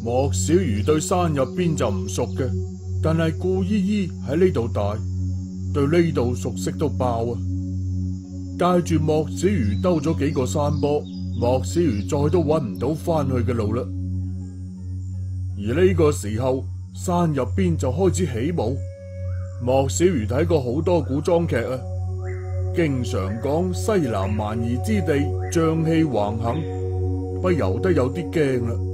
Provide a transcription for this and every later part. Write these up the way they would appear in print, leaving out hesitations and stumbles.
莫小魚對山入邊就唔熟嘅，但係顧依依喺呢度大，對呢度熟悉到爆啊！帶住莫小魚兜咗幾個山坡，莫小魚再都揾唔到翻去嘅路啦。而呢個時候，山入邊就開始起舞。莫小魚睇過好多古裝劇啊，經常講西南蠻夷之地瘴氣橫行，不由得有啲驚啦。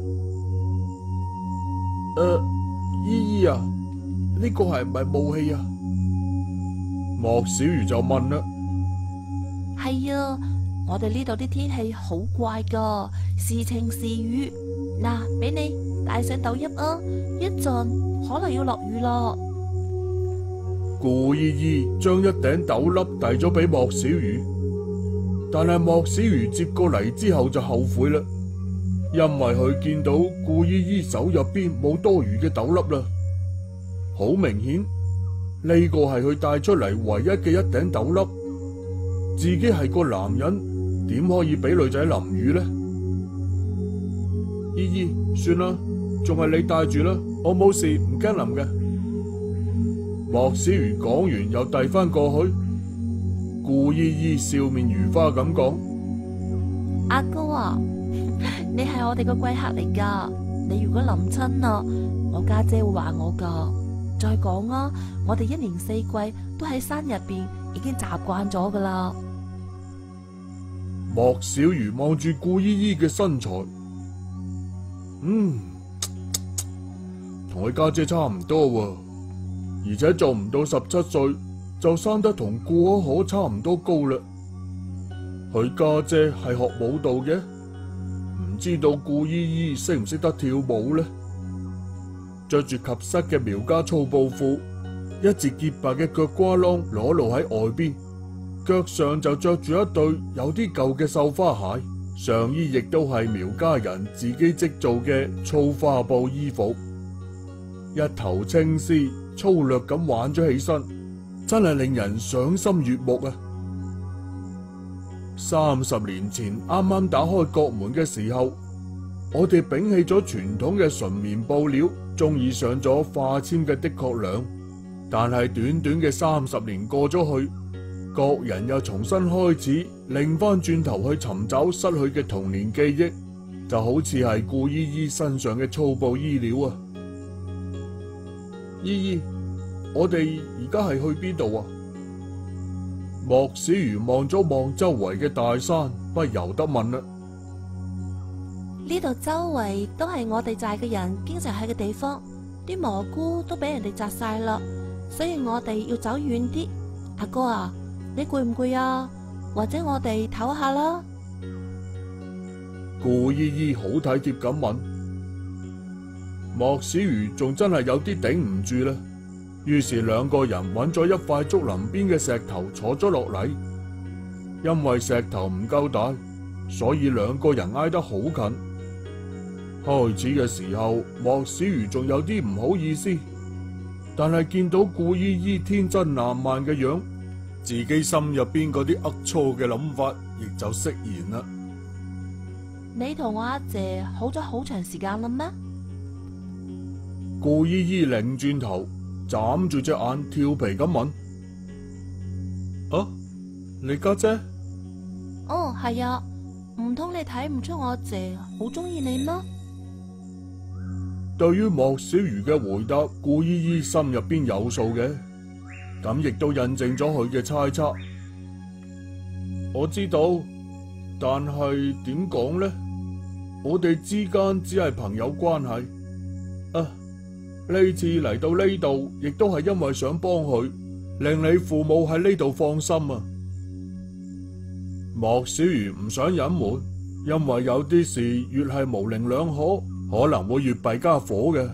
依依啊，呢個係唔係霧氣啊？莫小魚就問啦。 係啊，我哋呢度啲天氣好怪噶，時晴時雨。嗱，俾你帶上斗笠啊，一陣可能要落雨咯。 顧依依將一頂斗笠遞咗俾莫小魚，但係莫小魚接過嚟之後就後悔啦，因為佢見到顧依依手入邊冇多餘嘅斗笠啦。好明顯，呢個係佢帶出嚟唯一嘅一頂斗笠。自己係個男人，點可以俾女仔淋雨呢？依依，算啦，仲係你帶住啦，我冇事，唔驚淋嘅。莫小魚講完又遞翻過去，顧依依笑面如花咁講： 阿哥啊，你係我哋個貴客嚟噶，你如果淋親啊，我家姐會話我噶。再講啊，我哋一年四季都喺山入邊，已經習慣咗噶啦。 莫小魚望住顧依依嘅身材，同佢家姐差唔多喎，而且做唔到17歲就生得同顧可可差唔多高啦。佢家姐係學舞蹈嘅，唔知道顧依依識唔識得跳舞呢？着住及膝嘅苗家粗布褲，一截潔白嘅腳瓜啷裸露喺外邊，腳上就着住一對有啲舊嘅繡花鞋，上衣亦都係苗家人自己織做嘅粗花布衣服，一頭青絲粗略咁挽咗起身，真係令人賞心悅目啊！30年前啱啱打開國門嘅時候，我哋摒棄咗傳統嘅純棉布料，中意上咗化纖嘅的確良，但係短短嘅30年過咗去，各人又重新開始，擰翻轉頭去尋找失去嘅童年記憶，就好似係顧依依身上嘅粗布衣料啊！依依，我哋而家係去邊度啊？莫小魚望咗望周圍嘅大山，不由得問啦。 呢度周圍都係我哋寨嘅人經常去嘅地方，啲蘑菇都俾人哋摘晒啦，所以我哋要走遠啲。阿哥啊，你攰唔攰啊？或者我哋唞下啦。 顧依依好體貼咁問，莫小魚仲真係有啲頂唔住啦。於是兩個人揾咗一塊竹林邊嘅石頭坐咗落嚟，因為石頭唔夠大，所以兩個人挨得好近。開始嘅時候，莫小魚仲有啲唔好意思，但係見到顧依依天真爛漫嘅樣，自己心入邊嗰啲齷齪嘅諗法亦就釋然啦。 你同我阿姐好咗好長時間啦咩？ 顧依依擰轉頭，眨住隻眼，調皮咁問：啊，你家姐？ 哦，係啊，唔通你睇唔出我阿姐好中意你咩？ 對於莫小魚嘅回答，顧依依心入邊有數嘅，咁亦都印證咗佢嘅猜測。我知道，但係點講呢？我哋之間只係朋友關係。啊，呢次嚟到呢度，亦都係因為想幫佢，令你父母喺呢度放心啊。莫小魚唔想隱瞞，因為有啲事越係模棱兩可，可能會越弊家伙嘅。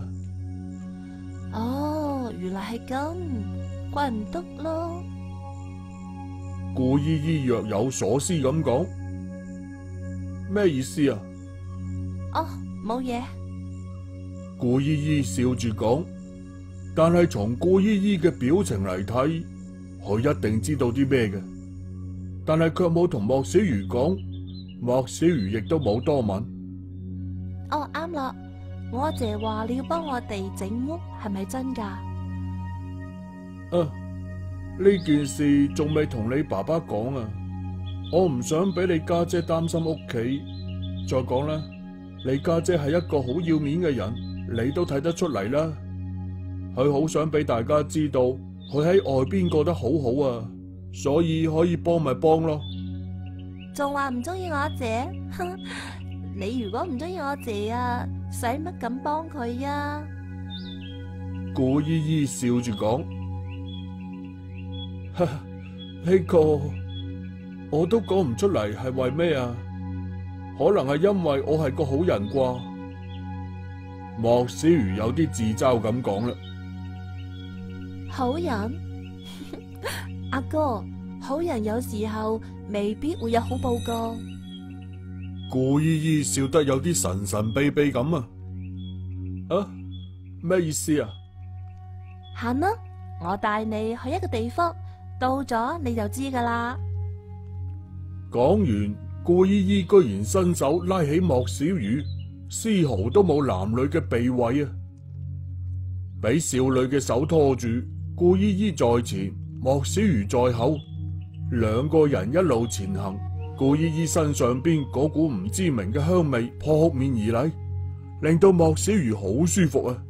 哦，原來係咁，怪唔得咯。 顧依依若有所思咁講，咩意思啊？ 哦，冇嘢。 顧依依笑住講，但係從顧依依嘅表情嚟睇，佢一定知道啲咩嘅，但係卻冇同莫小魚講，莫小魚亦都冇多問。 哦，啱啦， 我阿姐話你要幫我哋整屋，係咪真㗎？ 呢件事仲未同你爸爸講啊，我唔想俾你家姐擔心屋企。再講啦，你家姐係一個好要面嘅人，你都睇得出嚟啦。佢好想俾大家知道佢喺外邊過得好好啊，所以可以幫咪幫咯。 仲話唔中意我阿姐？哼！你如果唔中意我阿姐啊，使乜咁幫佢啊？ 顧姨姨笑住講：呢個我都講唔出嚟係為咩啊？可能係因為我係個好人啩。莫小魚有啲自嘲咁講啦。 好人？阿哥，好人有時候未必會有好報噶。 顧姨姨笑得有啲神神秘秘咁啊！咩意思啊？ 行啦，我帶你去一個地方，到咗你就知噶啦。 講完，顧姨姨居然伸手拉起莫小魚，絲毫都冇男女嘅避諱啊！俾少女嘅手拖住，顧姨姨在前，莫小魚在後，兩個人一路前行。顧姨姨身上邊嗰股唔知名嘅香味撲面而嚟，令到莫小魚好舒服啊！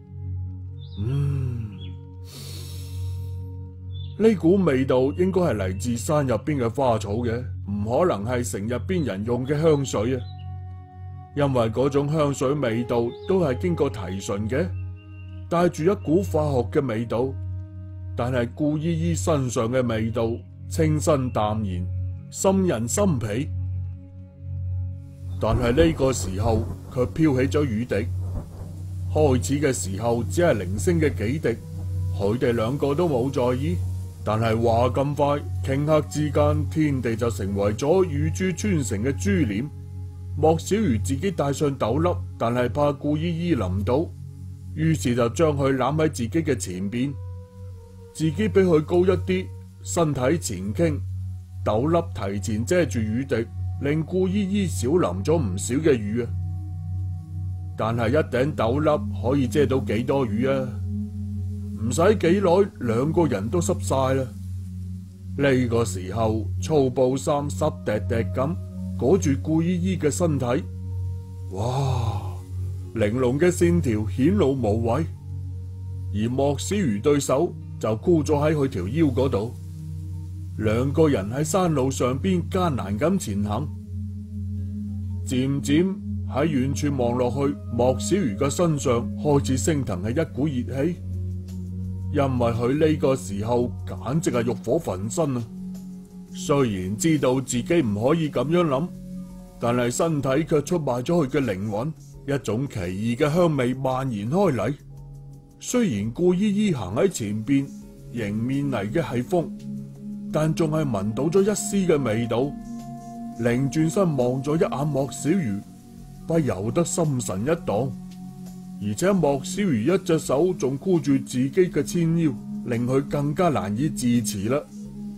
呢股味道應該係嚟自山入邊嘅花草嘅，唔可能係城入邊人用嘅香水啊！因為嗰種香水味道都係經過提純嘅，帶住一股化學嘅味道。但係顧姨姨身上嘅味道清新淡然，沁人心脾。但係呢個時候卻飄起咗雨滴。開始嘅時候只係零星嘅幾滴，佢哋兩個都冇在意。但係話咁快，頃刻之間，天地就成為咗雨珠穿成嘅珠簾。莫小魚自己戴上斗笠，但係怕顧姨姨淋到，於是就將佢攬喺自己嘅前邊，自己比佢高一啲，身體前傾，斗笠提前遮住雨滴，令顧姨姨少淋咗唔少嘅雨啊！但係一頂斗笠可以遮到幾多雨啊？唔使幾耐，兩個人都濕晒啦。呢個時候，粗布衫濕滴滴咁裹住顧姨姨嘅身體，哇！玲瓏嘅線條顯露無遺，而莫小魚對手就箍咗喺佢條腰嗰度。兩個人喺山路上邊艱難咁前行，漸漸喺遠處望落去，莫小魚嘅身上開始升騰係一股熱氣，因為佢呢個時候簡直係欲火焚身啊！雖然知道自己唔可以咁樣諗，但係身體卻出賣咗佢嘅靈魂，一種奇異嘅香味蔓延開嚟。雖然顧姨姨行喺前邊，迎面嚟嘅係風，但仲係聞到咗一絲嘅味道。擰轉身望咗一眼莫小魚，不由得心神一盪。而且莫小魚一隻手仲箍住自己嘅纖腰，令佢更加難以自持啦。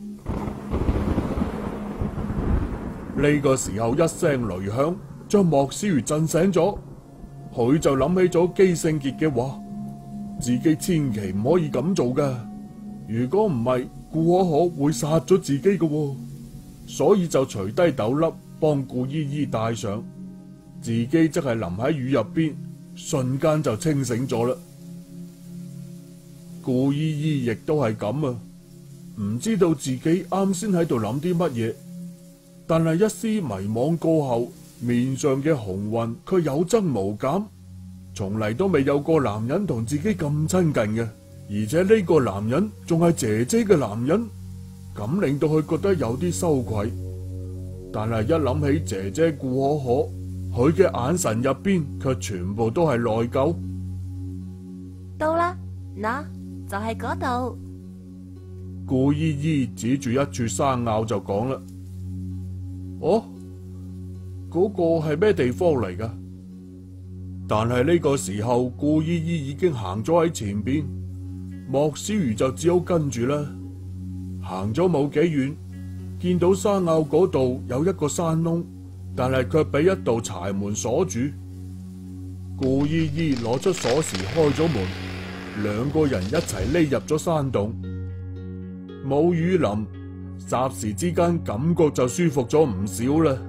呢個時候一聲雷響，將莫小魚震醒咗。佢就諗起咗姬聖傑嘅話，自己千祈唔可以咁做噶。如果唔係，顧可可會殺咗自己嘅。所以就除低斗笠幫顧姨姨戴上，自己則係淋喺雨入邊，瞬間就清醒咗啦。顧姨姨亦都係咁啊，唔知道自己啱先喺度諗啲乜嘢，但係一絲迷惘過後，面上嘅紅暈卻有增無減。從嚟都未有個男人同自己咁親近嘅，而且呢個男人仲係姐姐嘅男人，咁令到佢覺得有啲羞愧。但係一諗起姐姐顧可可，佢嘅眼神入邊卻全部都係內疚。 到啦，嗱，就係嗰度。 顧姨姨指住一處山坳就講啦：哦，嗰個係咩地方嚟噶？但係呢個時候，顧姨姨已經行咗喺前邊，莫小魚就只好跟住啦。行咗冇幾遠，見到山坳嗰度有一個山窿，但係卻俾一道柴門鎖住。 顧依依攞出鎖匙開咗門，兩個人一齊匿入咗山洞。冇雨淋，霎時之間感覺就舒服咗唔少啦。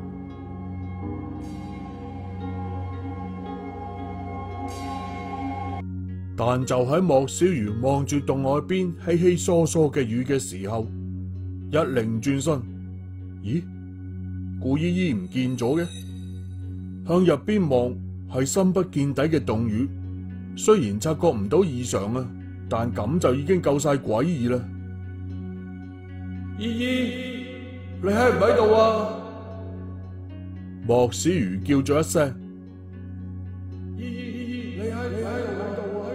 但就喺莫小魚望住洞外邊稀稀疏疏嘅雨嘅時候，一擰轉身，咦？顧依依唔見咗嘅，向入邊望係深不見底嘅洞穴，雖然察覺唔到異常啊，但咁就已經夠晒詭異啦。依依，你喺唔喺度啊？莫小魚叫咗一聲。依依，你喺度啊？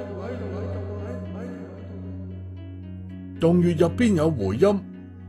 洞穴入邊有回音。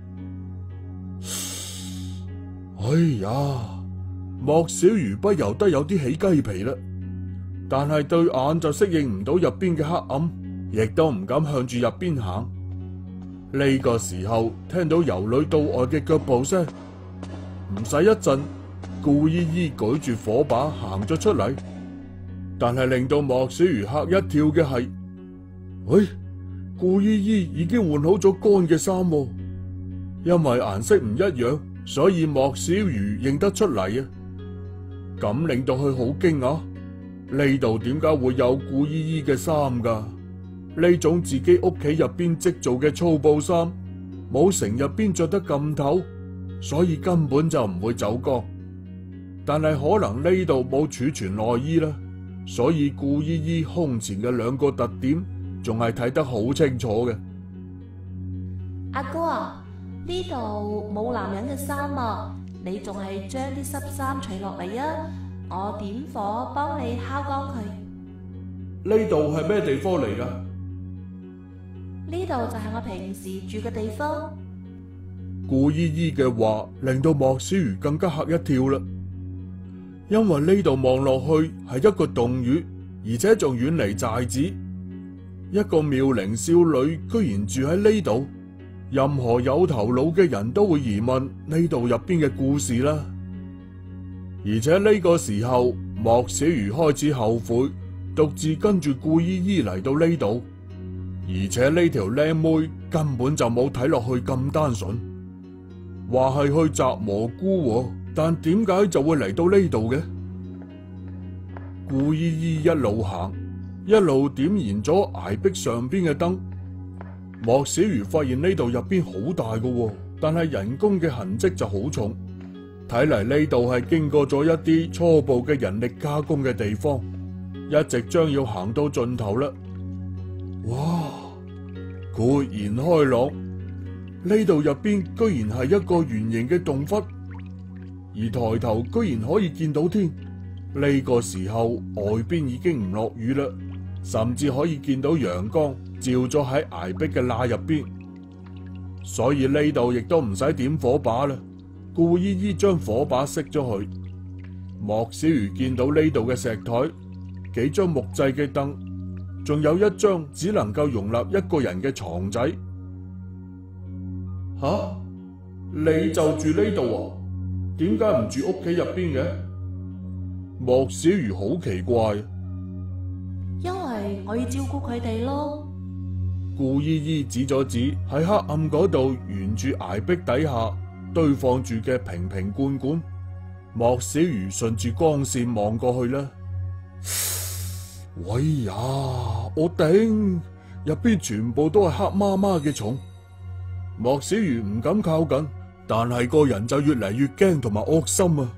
哎呀，莫小魚不由得有啲起雞皮啦，但係對眼就適應唔到入邊嘅黑暗，亦都唔敢向住入邊行。呢個時候聽到由裏到外嘅腳步聲，唔使一陣，顧依依舉住火把行咗出嚟。但係令到莫小魚嚇一跳嘅係，喂，顧依依已經換好咗乾嘅衫喎，因為顏色唔一樣，所以莫小魚認得出嚟啊！咁令到佢好驚訝，呢度點解會有顧依依嘅衫㗎？呢種自己屋企入邊織做嘅粗布衫，冇城入邊着得咁透，所以根本就唔會走光。但係可能呢度冇儲存內衣啦，所以顧依依胸前嘅兩個特點仲係睇得好清楚嘅。 阿哥啊，呢度冇男人嘅衫啊，你仲係將啲濕衫除落嚟啊！我點火幫你烤乾佢。 呢度係咩地方嚟㗎？ 呢度就係我平時住嘅地方。 顧依依嘅話令到莫小魚更加嚇一跳啦，因為呢度望落去係一個洞穴，而且仲遠離寨子。一個妙齡少女居然住喺呢度，任何有頭腦嘅人都會疑問呢度入邊嘅故事啦。而且呢個時候，莫小魚開始後悔獨自跟住顧依依嚟到呢度。而且呢條靚妹根本就冇睇落去咁單純，話係去摘蘑菇喎，但點解就會嚟到呢度嘅？顧依依一路行，一路點燃咗崖壁上邊嘅燈。莫小魚發現呢度入邊好大㗎喎，但係人工嘅痕跡就好重，睇嚟呢度係經過咗一啲初步嘅人力加工嘅地方，一直將要行到盡頭啦。哇！豁然開朗，呢度入邊居然係一個圓形嘅洞窟，而抬頭居然可以見到天。呢個時候外邊已經唔落雨啦，甚至可以見到陽光照咗喺崖壁嘅罅入邊，所以呢度亦都唔使點火把啦。顧依依將火把熄咗去。莫小魚見到呢度嘅石台，幾張木製嘅燈，仲有一張只能夠容納一個人嘅床仔。吓，你就住呢度啊？點解唔住屋企入邊嘅？莫小魚好奇怪。 因為我要照顧佢哋咯。 顧依依指咗指喺黑暗嗰度沿住崖壁底下堆放住嘅瓶瓶罐罐。莫小魚順住光線望過去啦。喂呀！我頂，入邊全部都係黑麻麻嘅蟲。莫小魚唔敢靠近，但係個人就越嚟越驚同埋惡心啊！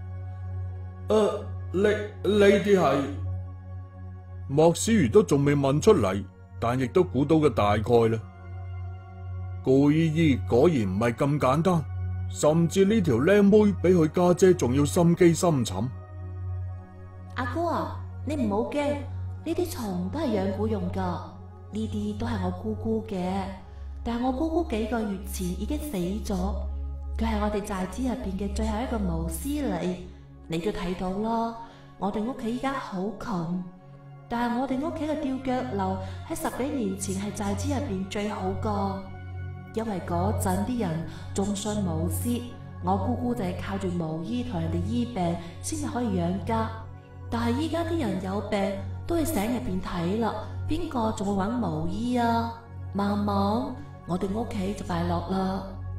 呢啲係？莫小魚都仲未問出嚟，但亦都估到個大概啦。顧依依果然唔係咁簡單，甚至呢條靚妹比佢家姐仲要心機深沉。 阿哥啊，你唔好驚，呢啲蟲都係養蠱用噶，呢啲都係我姑姑嘅，但係我姑姑幾個月前已經死咗，佢係我哋寨子入邊嘅最後一個巫師嚟，你都睇到啦。我哋屋企依家好窮，但係我哋屋企嘅吊腳樓喺10幾年前係寨子入邊最好個，因為嗰陣啲人仲信巫師，我姑姑就係靠住巫醫同人哋醫病先至可以養家。 但係依家啲人有病都去省入邊睇啦，邊個仲會揾巫醫啊？慢慢我哋屋企就敗落啦。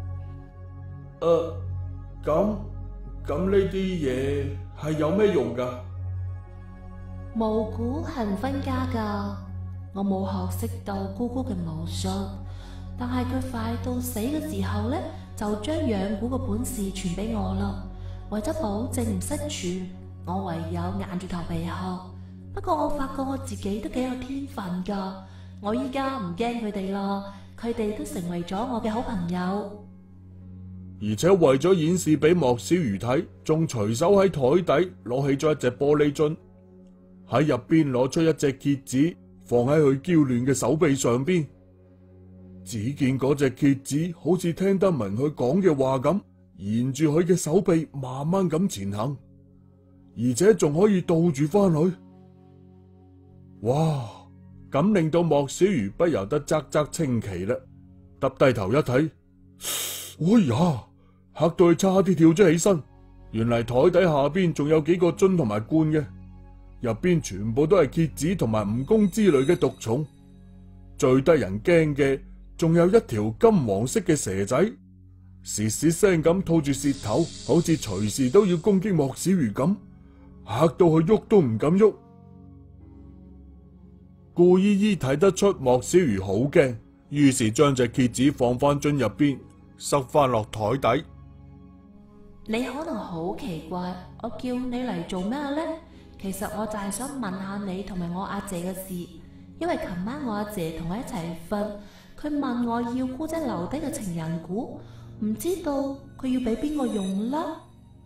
咁呢啲嘢係有咩用㗎？ 巫蠱係唔分家㗎，我冇學識到姑姑嘅巫術，但係佢快到死嘅時候呢，就將養蠱嘅本事傳俾我啦。為咗保證唔失傳，我唯有硬住頭皮學。不過我發覺我自己都幾有天分㗎，我依家唔驚佢哋啦，佢哋都成為咗我嘅好朋友。 而且為咗演示俾莫小魚睇，仲隨手喺台底攞起咗一隻玻璃樽，喺入邊攞出一隻蠍子，放喺佢嬌嫩嘅手臂上邊。只見嗰隻蠍子好似聽得明佢講嘅話咁，沿住佢嘅手臂慢慢咁前行，而且仲可以倒住翻去。哇！咁令到莫小魚不由得嘖嘖稱奇啦，耷低頭一睇。哎呀！嚇到佢差啲跳咗起身，原嚟台底下邊仲有幾個樽同埋罐嘅，入邊全部都係蠍子同埋蜈蚣之類嘅毒蟲。最得人驚嘅仲有一條金黃色嘅蛇仔，嘶嘶聲咁吐住舌頭，好似隨時都要攻擊莫小魚咁，嚇到佢喐都唔敢喐。顧姨姨睇得出莫小魚好驚，於是將隻蠍子放翻樽入邊，塞翻落台底。 你可能好奇怪，我叫你嚟做咩呢？其實我就係想問下你同埋我阿姐嘅事，因為琴晚我阿姐同我一齊瞓，佢問我要姑姐留低嘅情人蠱，唔知道佢要俾邊個用啦。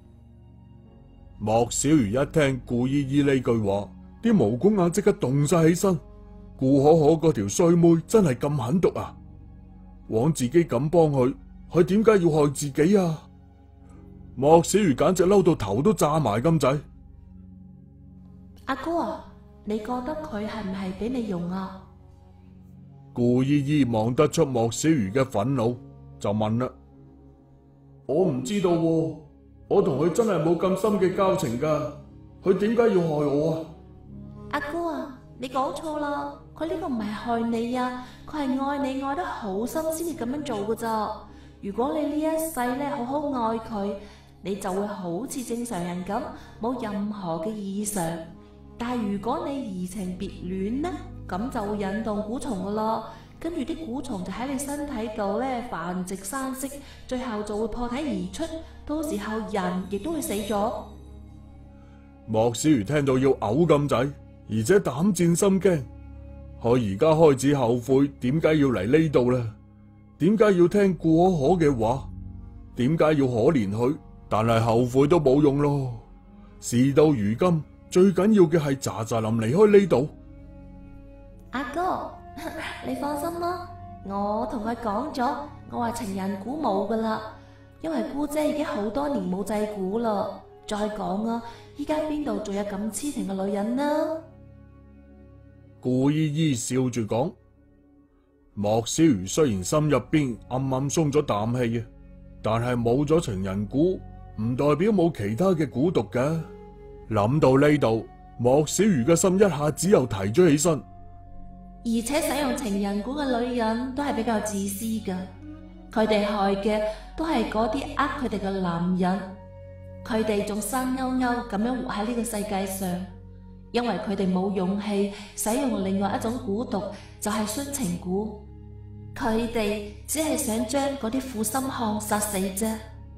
莫小魚一聽顧姨姨呢句話，啲毛公眼即刻凍晒起身。顧可可嗰條衰妹真係咁狠毒啊！枉自己咁幫佢，佢點解要害自己啊？莫小魚簡直嬲到頭都炸埋咁滯。 阿哥啊，你覺得佢係唔係俾你用啊？ 顧姨姨望得出莫小魚嘅憤怒，就問啦：我唔知道喎，我同佢真係冇咁深嘅交情噶，佢點解要害我啊？ 阿哥啊，你講錯啦，佢呢個唔係害你啊，佢係愛你愛得好深先至咁樣做噶咋。如果你呢一世咧好好愛佢，你就會好似正常人咁，冇任何嘅異常。但係如果你移情別戀呢，咁就會引動蠱蟲噶啦，跟住啲蠱蟲就喺你身體度咧繁殖生息，最後就會破體而出，到時候人亦都會死咗。 莫小魚聽到要嘔咁滯，而且膽戰心驚，佢而家開始後悔點解要嚟呢度啦？點解要聽顧可可嘅話？點解要可憐佢？但係後悔都冇用咯。事到如今，最緊要嘅係喳喳林離開呢度。 阿哥，你放心啦，我同佢講咗，我話情人蠱冇噶啦，因為姑姐已經好多年冇制蠱啦。再講啊，依家邊度仲有咁痴情嘅女人呢？ 顧姨姨笑住講。莫小魚雖然心入邊暗暗鬆咗啖氣啊，但係冇咗情人蠱，唔代表冇其他嘅蠱毒㗎。諗到呢度，莫小魚嘅心一下子又提咗起身。 而且使用情人蠱嘅女人都係比較自私噶，佢哋害嘅都係嗰啲呃佢哋嘅男人，佢哋仲生勾勾咁樣活喺呢個世界上，因為佢哋冇勇氣使用另外一種蠱毒，就係殉情蠱。佢哋只係想將嗰啲負心漢殺死啫。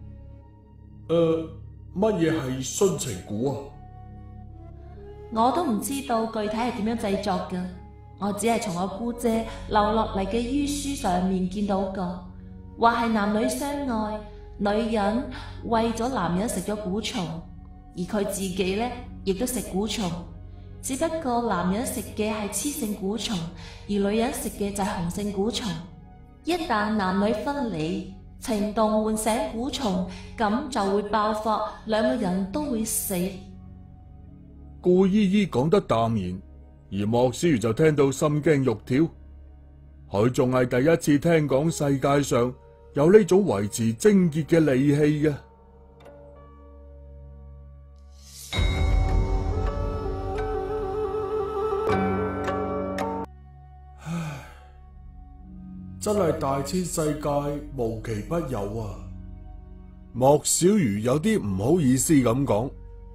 乜嘢係殉情蠱啊？ 我都唔知道具體係點樣製作噶，我只係從我姑姐留落嚟嘅醫書上面見到噶，話係男女相愛，女人為咗男人食咗蠱蟲，而佢自己呢亦都食蠱蟲，只不過男人食嘅係雌性蠱蟲，而女人食嘅就係雄性蠱蟲。一旦男女分離，情動喚醒蠱蟲，咁就會爆發，兩個人都會死。 顧姨姨講得淡然，而莫小魚就聽到心驚肉跳。佢仲係第一次聽講世界上有呢種維持貞潔嘅利器嘅。 真係大千世界無奇不有啊！莫小魚有啲唔好意思咁講。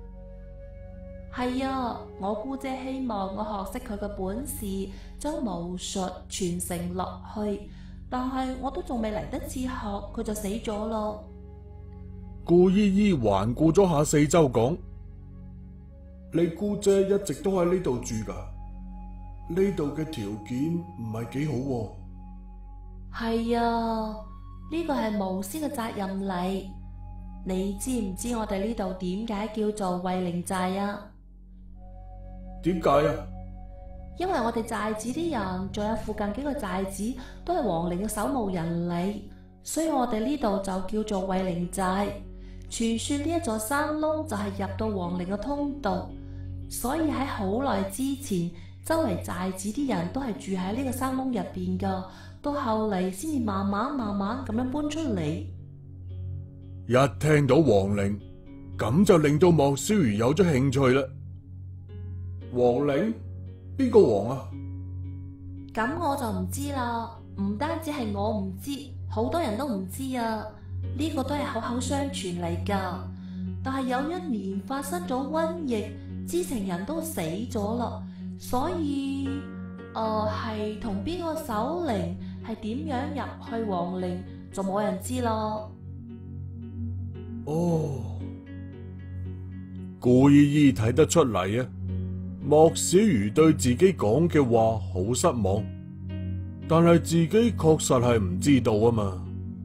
係啊，我姑姐希望我學識佢嘅本事，將巫術傳承落去，但係我都仲未嚟得切學，佢就死咗咯。 顧姨姨環顧咗下四周，講：你姑姐一直都喺呢度住噶？呢度嘅條件唔係幾好喎。 係啊，呢個係巫師嘅責任嚟。你知唔知我哋呢度點解叫做惠靈寨啊？ 點解啊？ 因為我哋寨子啲人，仲有附近幾個寨子都係亡靈嘅守墓人嚟，所以我哋呢度就叫做惠靈寨。傳說呢一座山窿就係入到亡靈嘅通道，所以喺好耐之前，周圍寨子啲人都係住喺呢個山窿入邊噶，到後嚟先至慢慢咁樣搬出嚟。 一聽到亡靈，咁就令到莫小魚有咗興趣啦。亡靈？邊個王啊？ 咁我就唔知啦，唔單止係我唔知，好多人都唔知啊。呢個都係口口相傳嚟噶。但係有一年發生咗瘟疫，知情人都死咗啦，所以係同邊個守靈，係點樣入去亡靈，就冇人知咯。 哦，顧姨姨睇得出嚟啊！莫小魚對自己講嘅話好失望，但係自己確實係唔知道啊嘛。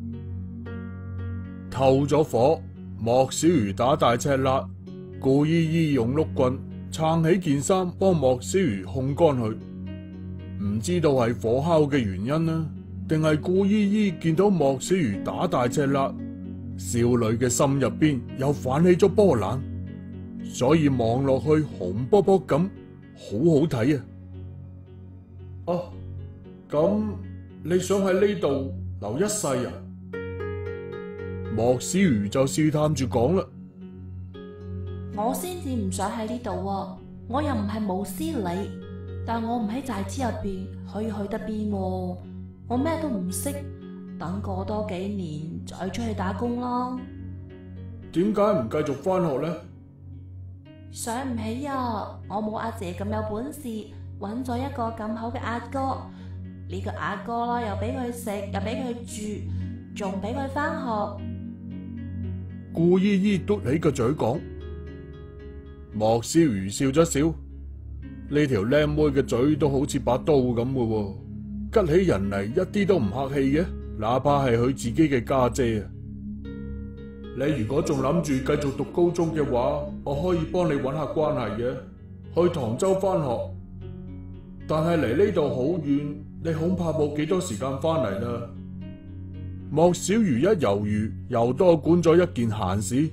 透咗火，莫小魚打大赤辣，顧姨姨用碌棍撐起件衫，幫莫小魚烘乾佢。唔知道係火烤嘅原因呢，定係顧姨姨見到莫小魚打大赤辣，少女嘅心入邊又泛起咗波瀾，所以望落去紅卜卜咁，好好睇啊！哦，咁你想喺呢度留一世啊？莫小魚就試探住講啦。 我先至唔想喺呢度喎，我又唔係巫師嚟，但我唔喺寨子入邊，可以去得邊喎？我咩都唔識，等過多幾年再出去打工咯。 點解唔繼續返學呢？ 想唔起啊！我冇阿姐咁有本事，揾咗一個咁好嘅阿哥。呢個阿哥啦，又俾佢食，又俾佢住，仲俾佢返學。 顧姨姨嘟起個嘴講。莫小魚笑咗笑，呢條靚妹嘅嘴都好似把刀咁嘅喎，吉起人嚟一啲都唔客氣嘅，哪怕係佢自己嘅家姐啊！你如果仲諗住繼續讀高中嘅話，我可以幫你揾下關係嘅，去唐州返學。但係嚟呢度好遠，你恐怕冇幾多時間返嚟啦。莫小魚一猶豫，又多管咗一件閒事。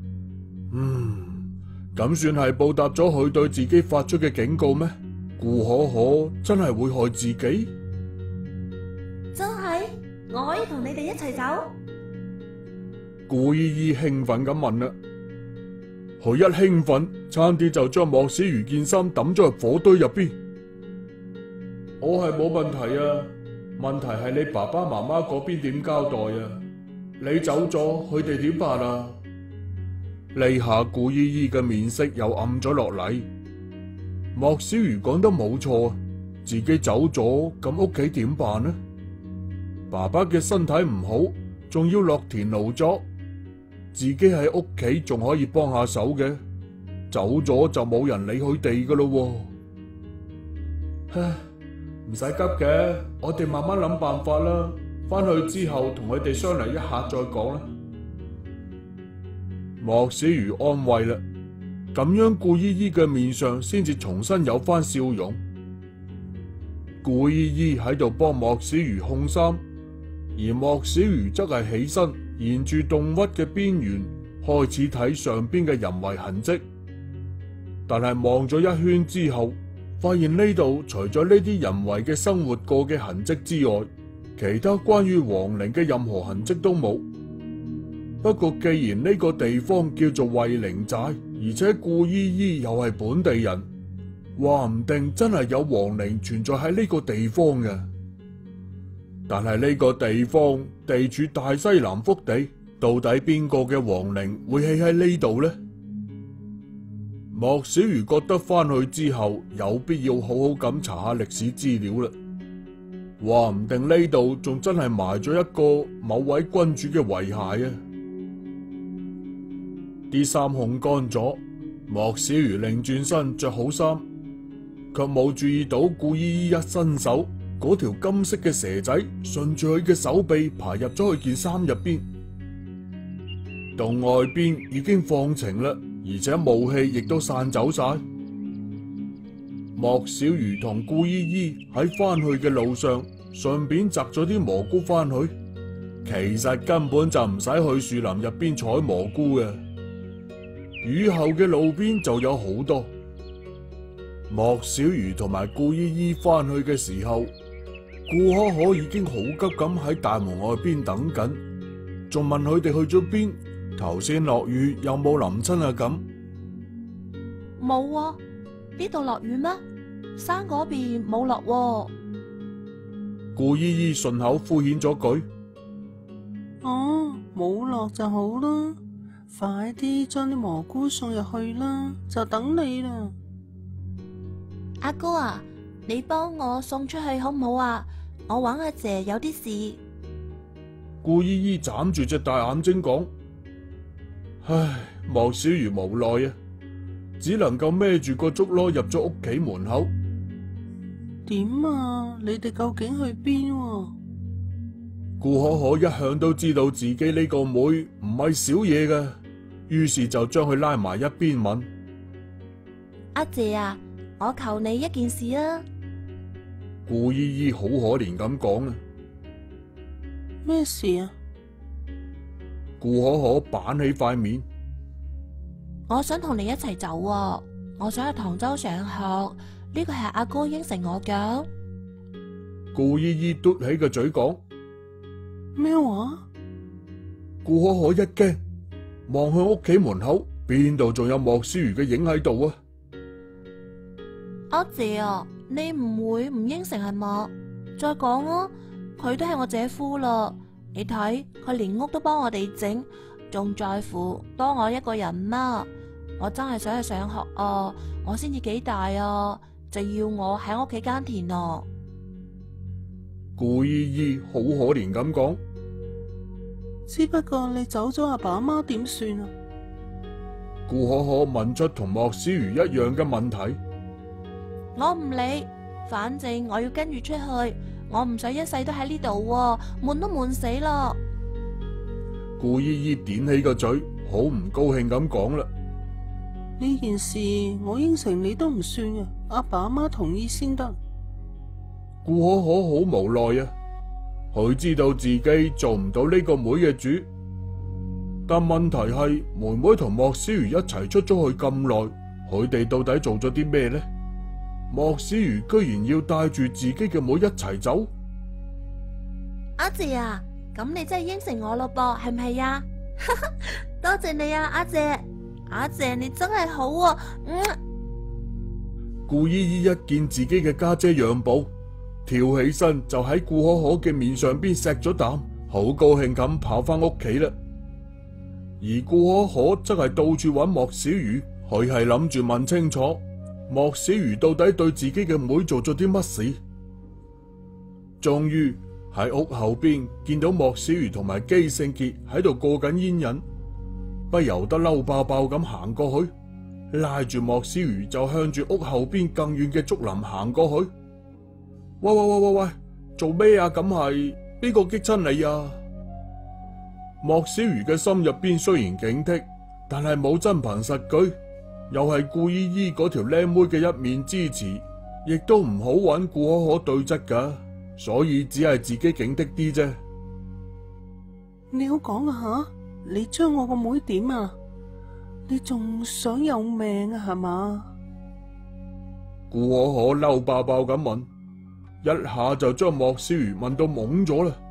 咁算係報答咗佢對自己發出嘅警告咩？顧可可真係會害自己？ 真係？我可以同你哋一齊走？ 顧姨姨興奮咁問啦，佢一興奮，差啲就將莫小魚件衫抌咗入火堆入邊。我係冇問題啊，問題係你爸爸媽媽嗰邊點交代啊？你走咗，佢哋點辦啊？呢下顧姨姨嘅面色又暗咗落嚟。莫小魚講得冇錯，自己走咗，咁屋企點辦呢？爸爸嘅身體唔好，仲要落田勞作，自己喺屋企仲可以幫下手嘅，走咗就冇人理佢哋噶咯。唉，唔使急嘅，我哋慢慢諗辦法啦。翻去之後同佢哋商量一下再講啦。莫小魚安慰啦，咁樣顧姨姨嘅面上先至重新有翻笑容。顧姨姨喺度幫莫小魚烘衫，而莫小魚則係起身，沿住洞窟嘅邊緣開始睇上邊嘅人為痕跡。但係望咗一圈之後，發現呢度除咗呢啲人為嘅生活過嘅痕跡之外，其他關於亡靈嘅任何痕跡都冇。不過既然呢個地方叫做惠靈寨，而且顧姨姨又係本地人，話唔定真係有亡靈存在喺呢個地方嘅。 但係呢個地方地處大西南腹地，到底邊個嘅亡靈會起喺呢度呢？莫小魚覺得返去之後有必要好好咁查下歷史資料啦，話唔定呢度仲真係埋咗一個某位君主嘅遺骸啊！啲衫烘乾咗，莫小魚擰轉身着好衫，卻冇注意到顧依依一伸手，嗰條金色嘅蛇仔順住佢嘅手臂爬入咗佢件衫入邊。洞外邊已經放晴啦，而且霧氣亦都散走晒。莫小魚同顧依依喺返去嘅路上，順便摘咗啲蘑菇返去。其實根本就唔使去樹林入邊採蘑菇嘅。雨後嘅路邊就有好多。莫小魚同埋顧依依返去嘅時候，顧可可已經好急咁喺大門外邊等緊，仲問佢哋去咗邊，頭先落雨有冇淋親啊咁。 冇喎，呢度落雨咩？山嗰邊冇落喎。 顧依依順口敷衍咗句： 哦，冇落就好啦，快啲將啲蘑菇送入去啦，就等你啦。 阿哥啊，你幫我送出去好唔好啊？我搵阿姐有啲事。 顧依依眨住隻大眼睛講：唉，莫小魚無奈啊，只能夠孭住個竹籮入咗屋企門口。 點啊？你哋究竟去邊啊？ 顧可可一向都知道自己呢個妹唔係少嘢嘅，於是就將佢拉埋一邊問： 阿姐啊，我求你一件事啊！ 顧依依好可憐咁講啊。 咩事啊？ 顧可可板起塊面： 我想同你一齊走啊！我想去唐州上學，呢個係阿哥應承我噶。 顧依依嘟起個嘴講： 咩話？ 顧可可一驚，望向屋企門口，邊度仲有莫小魚嘅影喺度啊？ 阿姐啊，你唔會唔應承係嘛？再講啊，佢都係我姐夫啦。你睇佢連屋都幫我哋整，仲在乎多我一個人嗎？我真係想去上學啊！我先至幾大啊，就要我喺屋企耕田啊！ 顧依依好可憐咁講： 只不過你走咗，阿爸阿媽點算啊？ 顧可可問出同莫小魚一樣嘅問題。 我唔理，反正我要跟住出去，我唔使一世都喺呢度喎，悶都悶死啦！ 顧依依點起個嘴，好唔高興咁講啦。 呢件事我應承你都唔算啊，阿爸阿媽同意先得。 顧可可好無奈啊，佢知道自己做唔到呢個妹嘅主，但問題係妹妹同莫小魚一齊出咗去咁耐，佢哋到底做咗啲咩呢？莫小魚居然要帶住自己嘅妹一齊走。 阿姐啊，咁你真係應承我咯噃，係唔係啊？多謝你啊，阿姐，阿姐你真係好啊。 顧依依一見自己嘅家姐讓步，跳起身就喺顧可可嘅面上邊錫咗啖，好高興咁跑翻屋企啦。而顧可可則係到處揾莫小魚，佢係諗住問清楚莫小魚到底對自己嘅妹做咗啲乜事。終於喺屋後邊見到莫小魚同埋姬聖傑喺度過緊煙癮，不由得嬲爆爆咁行過去，拉住莫小魚就向住屋後邊更遠嘅竹林行過去。喂喂喂喂喂，做咩啊？咁係邊個激親你啊？莫小魚嘅心入邊雖然警惕，但係冇真憑實據，又係顧依依嗰條靚妹嘅一面之詞，亦都唔好揾顧可可對質噶，所以只係自己警惕啲啫。 你好講啊吓，你將我個妹點啊？你仲想有命啊係嘛？ 顧可可嬲爆爆咁問，一下就將莫小魚問到懵咗啦。